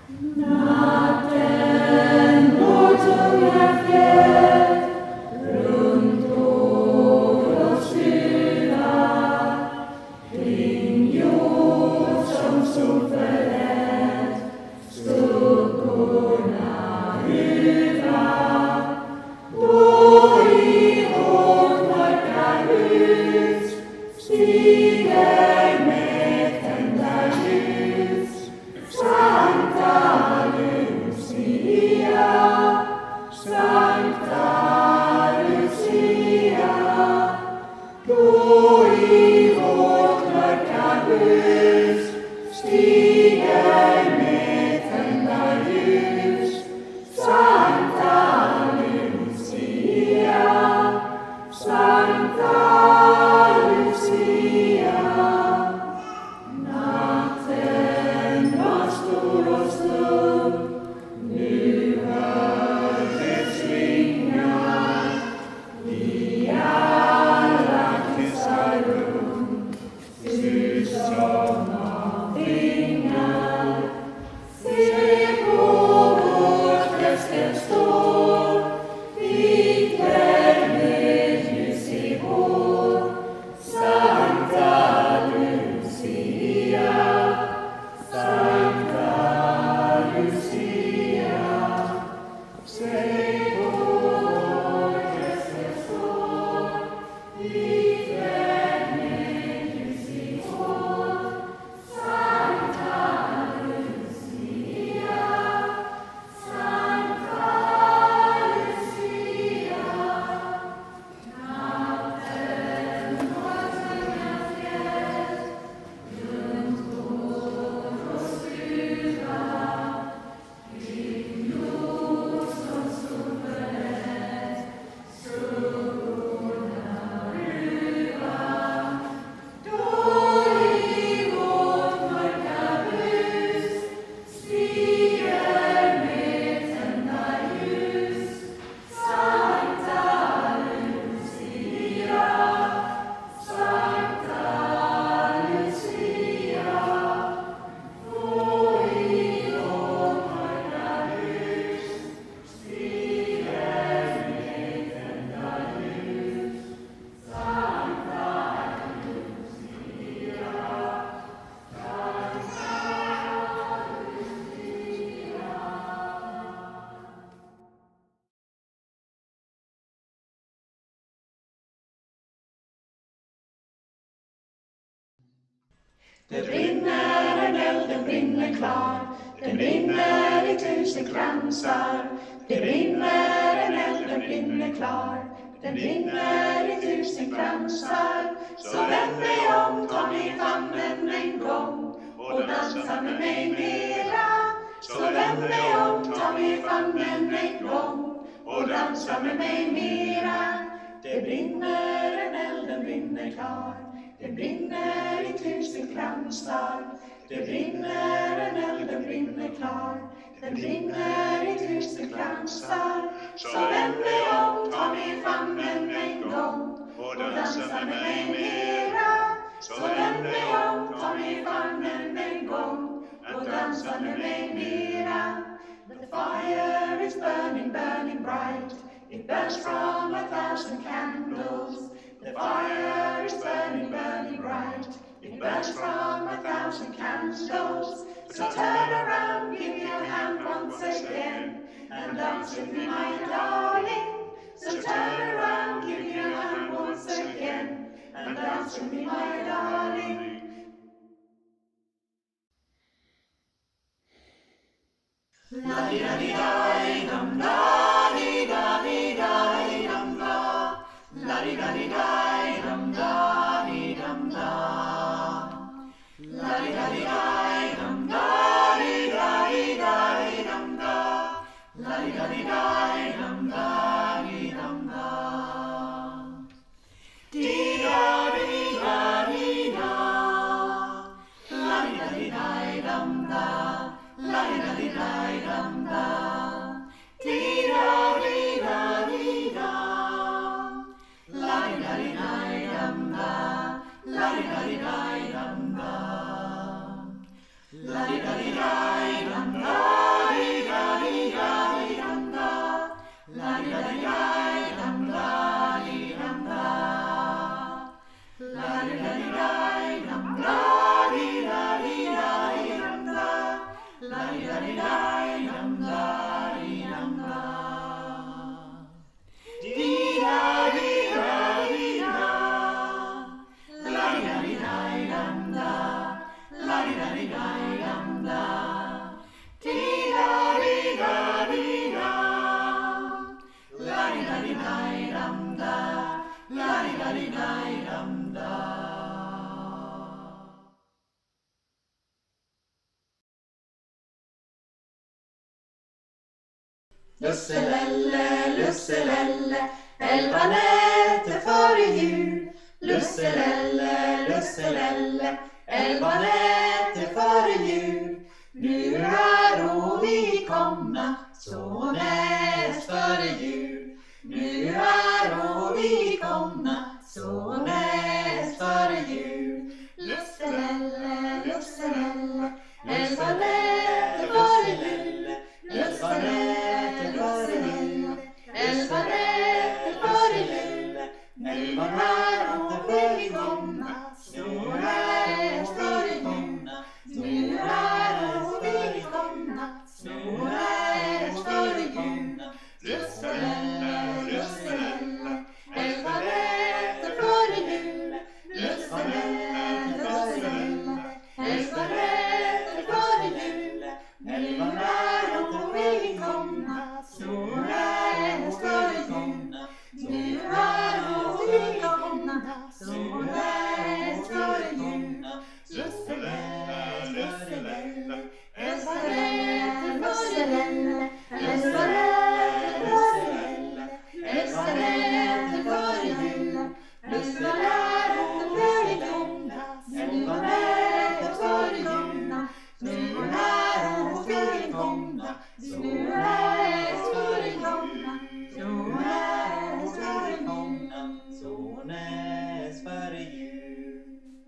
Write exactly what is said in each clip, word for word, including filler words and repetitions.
Det brinner en eld, den brinner klar, den brinner i tusen kransar. Det brinner en eld, den brinner klar, den brinner i tusen kransar. Så vänd dig om, ta mig i famnen en gång och dansa med mig mera. Så vänd dig om, ta mig i famnen en gång och dansa med mig mera. Det brinner en eld, den brinner klar, det brinner i tusen kransar. Det brinner en eld, den brinner klar, den brinner i tusen kransar. Så vänd dig om, ta mig i famnen en gång och dansa med mig mera. Så vänd dig om, ta mig i famnen en gång och dansa med mig mera. The fire is burning, burning bright. It burns from a thousand candles. The fire is burning, burning bright. It burns from a thousand candles. So turn around, give me your hand once again, and dance with me, my darling. So turn around, give me your hand once again, and dance with me, my darling. La di da di da dum da di da di da dum da. La di da di da dum da di dum da. La di da di da dum da di da di da dum da. La di da di da dum da di dum da. Di da di da di da. La di da di da dum da. La di da di da dum da. Di Lusselelle, lusselelle, elva nätter före jul. Lusselelle, lusselelle, elva nätter före jul. Nu är vi komna, så näst före jul. Nu är vi komna, så näst före jul. Lusselelle, lusselelle, elva nätter före jul. Lusselelle, lusselelle, elva nätter före jul. Nu är vi komna, så näst före jul. Nu är vi komna, så näst före jul. Lusselelle, lusselelle, elva nätter före jul. Lusselelle, lusselelle, elva nätter före jul. Nu är vi komna, så näst före jul. Nu är vi komna, så näst före jul. Lusselelle, lusselelle, elva nätter före jul. Lusselelle, lusselelle, elva nätter före jul. Lusselelle, vi komna, elva nätter före jul. Nu är vi komna, så näst före jul. Så näst före jul. Så näst före jul.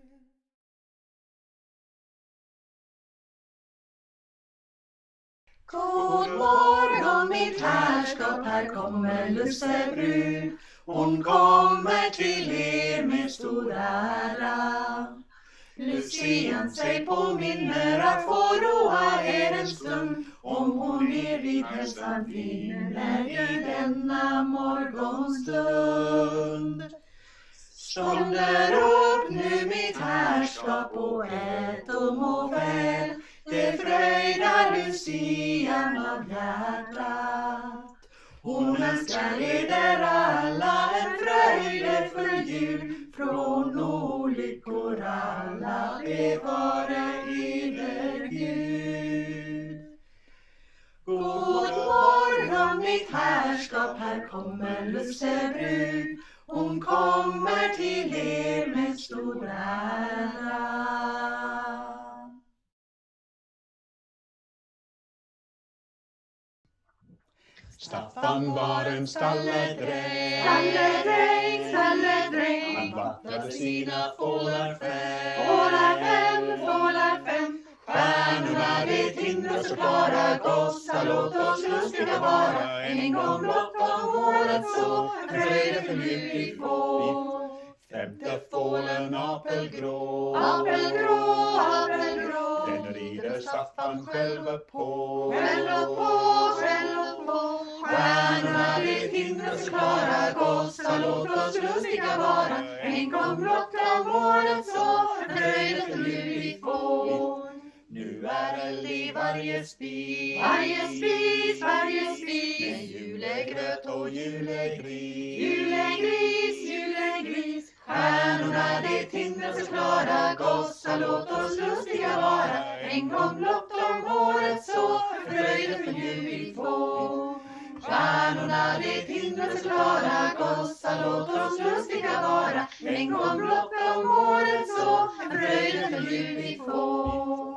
God morgon mitt härskap, här kommer lussebrud. Hon kommer till er med stor ära. Lucian sig påminner att få roa er en stund, om hon er vid hälsan finner i denna morgonstund. Stånder upp nu mitt härskap och ät och må väl, det fröjdar Lucian av hjärtat. Hon önskar eder alla en fröjdefull jul, från olyckor alla bevare eder Gud. God morgon mitt härskap, här kommer lussebrud. Hon kommer till er med stor ära. Staffan var en stalledräng, Stalledräng, stalledräng. han vattnade sina fålar fem. Fålar fem, fålar fem. Stjärnorna det hindrar så klara, gossar låt oss lustiga vara. En gång blott om året så, fröjden för jul vi får. Femte fålen apelgrå, Apelgrå, apelgrå. den rider Staffan själv upp på. Själv upp på, själv upp på. Stjärnorna det hindrar så klara, gossar låt oss lustiga vara. En gång blott om året så, fröjden för jul vi får. Nu är eld i varje spis, Varje spis, varje spis. med julegröt och julegris. Julegris, julegris. Stjärnorna det hindrar så klara, gossar låt oss lustiga vara. En gång blott om året så, fröjden för jul vi får. Stjärnorna det hindrar så klara, gossar låt oss lustiga vara. En gång blott om året så, fröjden för jul vi får.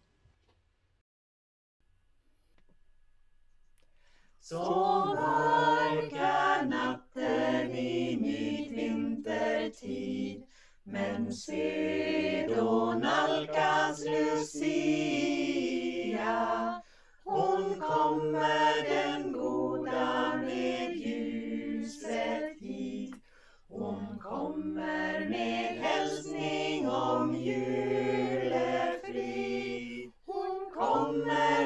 Så mörk är natten i mitt vintertid, men se då nalkas Lucia. Hon kommer den goda med ljuset hit. Hon kommer med hälsning om julefrid. Hon kommer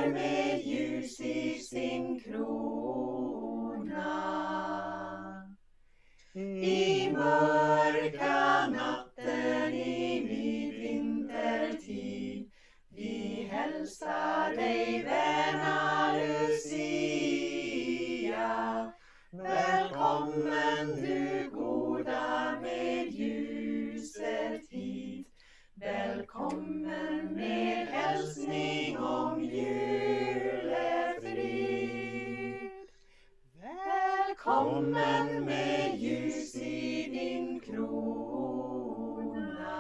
kommen med ljus i din krona.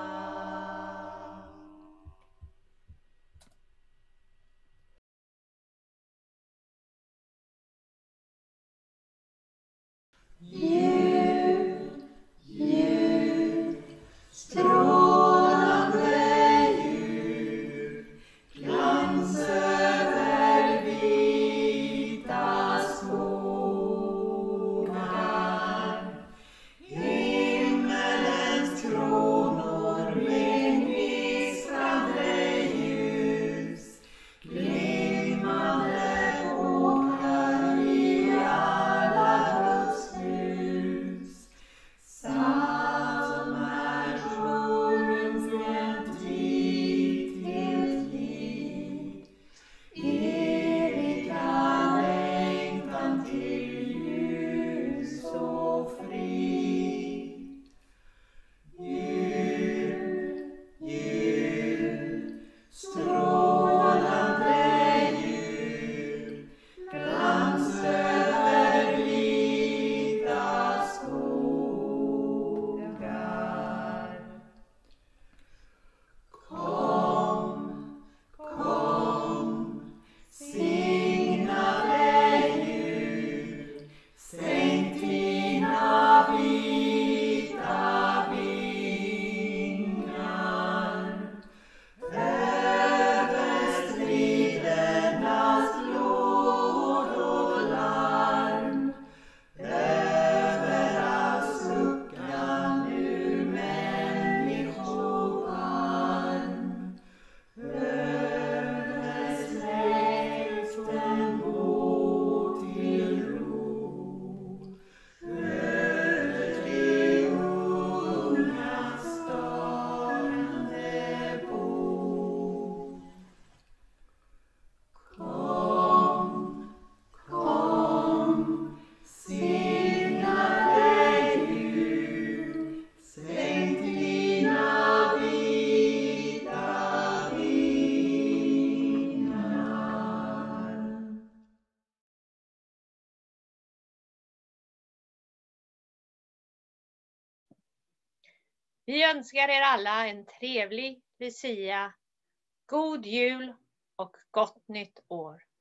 Jul, jul, strålande jul, glans över vita skogar, himmelens kronor med gnistrande ljus, glimmande bågar i alla Guds hus, som är trons en tid till tid, eviga längtan till ljus och frid. Jul, jul, strålande jul, glans över vita skogar. Kom, kom, signade jul, sänk dina vita vingar över stridernas blod och larm, över all suckan ur människoarm, över släkten gå till ro, över de unga starande bo. Kom, kom, signade jul, sänk dina vita vingar. Vi önskar er alla en trevlig Lucia, god jul och gott nytt år.